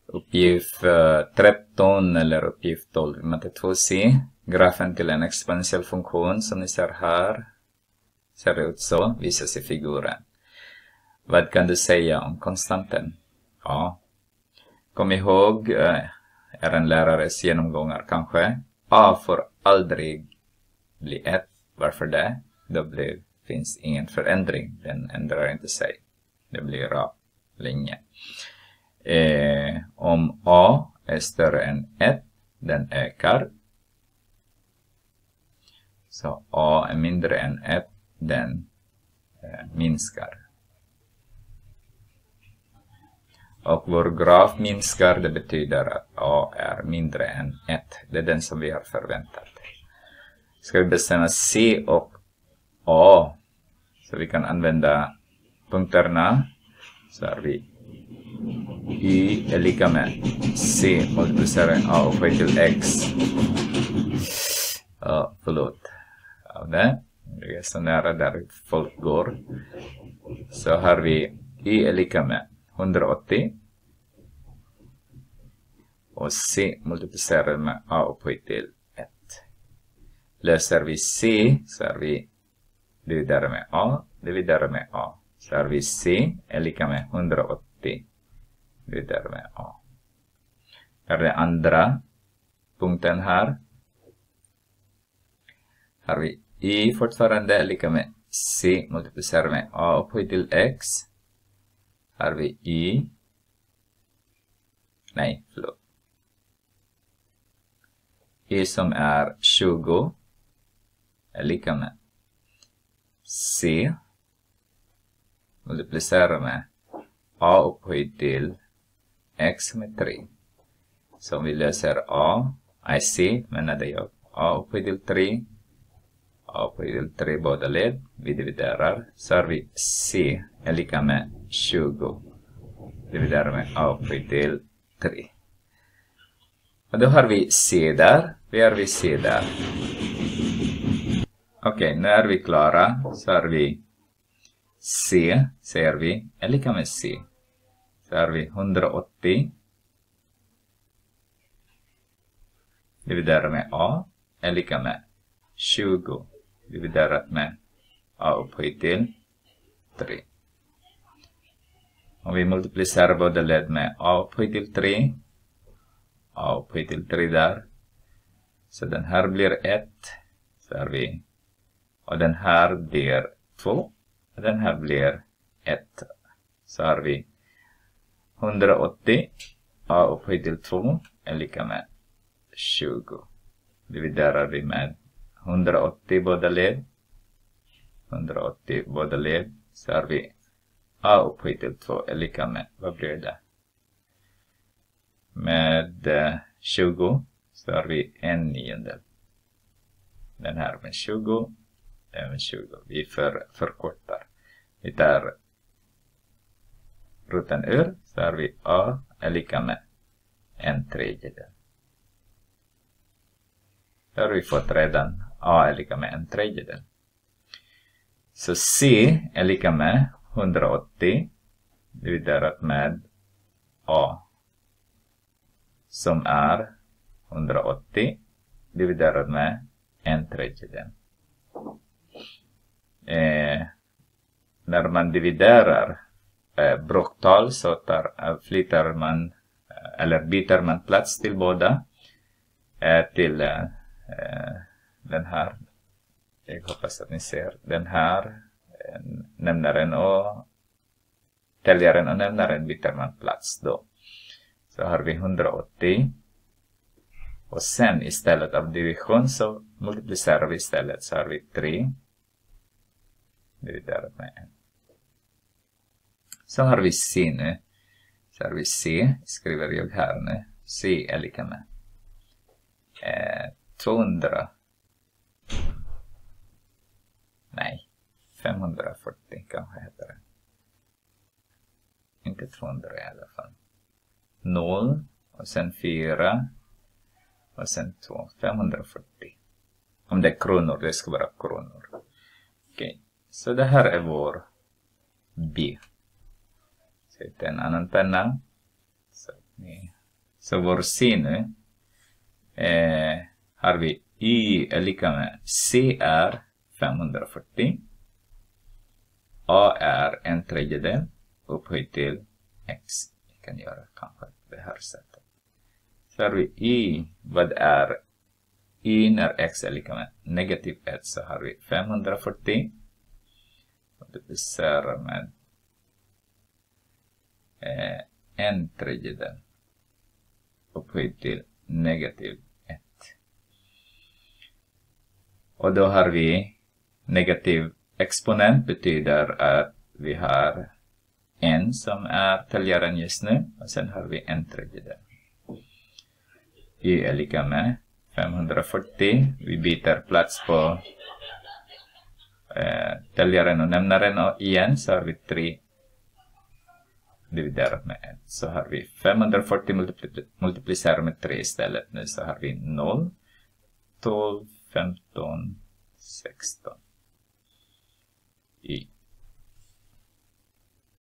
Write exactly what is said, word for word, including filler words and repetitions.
Uppgift uh, tretton eller uppgift tolv i matte två C. Grafen till en exponentiell funktion som ni ser här ser ut så, visas i figuren. Vad kan du säga om konstanten? Ja. Kom ihåg, uh, är en lärares genomgångar kanske. A får aldrig bli ett. Varför det? Då blir, finns ingen förändring. Den ändrar inte sig. Det blir A länge. Eh, om A är större än ett, den ökar. Så A är mindre än ett, den eh, minskar. Och vår graf minskar, det betyder att A är mindre än ett. Det är den som vi har förväntat. Ska vi bestämma C och A. Så vi kan använda punkterna. Så har vi Y är lika med C multiplicerar A upphöjt till X. Ja, förlåt. Ja, det. Det är så nära där folk går. Så har vi Y är lika med hundraåttio. Och C multiplicerar med A upphöjt till ett. Löser vi C så har vi dividerar med A, dividerar med A. Så har vi C är lika med hundraåttio. Dividerar med A. Här är andra punkten här. Har vi Y fortfarande är lika med C multiplicerar med A upphöjt till X. Har vi Y. Nej, förlåt. Y som är tjugo är lika med C multiplicerar med A upphöjt till X med tre. Så om vi löser A, I C menade jag. A upphöjt till tre. A upphöjt till tre båda led. Vi dividerar. Så har vi C är lika med tjugo. Dividerar med A upphöjt till tre. Och då har vi C där. Vi har vi C där. Okej, okay, nu är vi klara. Så har vi C, säger vi, är lika med C. Så har vi hundraåttio. Dividerar med A är lika med tjugo. Dividerat med A upphöjt till tre. Om vi multiplicerar båda led med A upphöjt till tre. A upphöjt till tre där. Så den här blir ett. Så har vi. Och den här blir två. Och den här blir ett. Så har vi hundraåttio. A upphöjt till två är lika med tjugo. Dividerar vi med hundraåttio båda led. hundraåttio båda led. Så har vi A upphöjt till två är lika med, vad blir det? Med eh, tjugo så har vi en niondel. Den här med tjugo, den med tjugo. Vi för, förkortar. Vi tar roten ur, så har vi A är lika med en tredjedel. Då har vi fått redan A är lika med en tredjedel. Så C är lika med hundraåttio dividerat med A som är hundraåttio dividerat med en tredjedel. Eh, när man dividerar eh, bråktal så tar, eh, flyttar man eh, eller byter man plats till båda eh, till eh, den här. Jag hoppas att ni ser den här. Nämnaren och täljaren och nämnaren byter man plats då. Så har vi hundraåttio. Och sen istället av division så multiplicerar vi istället. Så har vi tre. Dividerat med en. Så har vi C nu. Så har vi C. Skriver jag här nu. C är lika med eh, tvåhundra. Nej. femhundrafyrtio kanske heter det. Inte tvåhundra i alla fall. noll och sen fyra och sen två. femhundrafyrtio. Om det är kronor, det ska vara kronor. Okej. Okay. Så det här är vår B. Så det är en annan penna. Så att ni Så vår C nu eh, har vi Y är lika med C är femhundrafyrtio. A är en tredjedel upphöjt till X. Vi kan göra kanske det här sättet. Så har vi Y. Vad är Y när X är lika med negativ ett? Så har vi femhundrafyrtio. Multiplicerar med eh, en tredjedel upphöjt till negativ ett. Och då har vi negativ exponent betyder att vi har en som är täljaren just nu. Och sen har vi en tredjedel. Y är lika med femhundrafyrtio. Vi byter plats på eh, täljaren och nämnaren. Och igen så har vi tre dividerat med ett. Så har vi femhundrafyrtio multipl multiplicerat med tre istället. Nu så har vi noll, tolv, femton, sexton.